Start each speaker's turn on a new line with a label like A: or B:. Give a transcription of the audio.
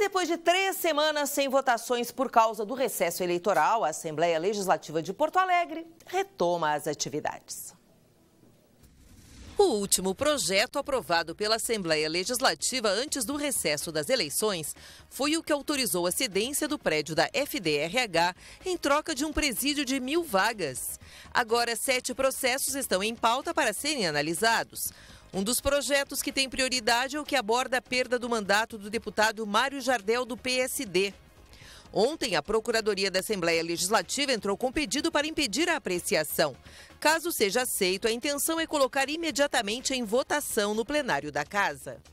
A: depois de 3 semanas sem votações por causa do recesso eleitoral, a Assembleia Legislativa de Porto Alegre retoma as atividades. O último projeto aprovado pela Assembleia Legislativa antes do recesso das eleições foi o que autorizou a cedência do prédio da FDRH em troca de um presídio de 1.000 vagas. Agora, 7 processos estão em pauta para serem analisados. Um dos projetos que tem prioridade é o que aborda a perda do mandato do deputado Mário Jardel, do PSD. Ontem, a Procuradoria da Assembleia Legislativa entrou com pedido para impedir a apreciação. Caso seja aceito, a intenção é colocar imediatamente em votação no plenário da Casa.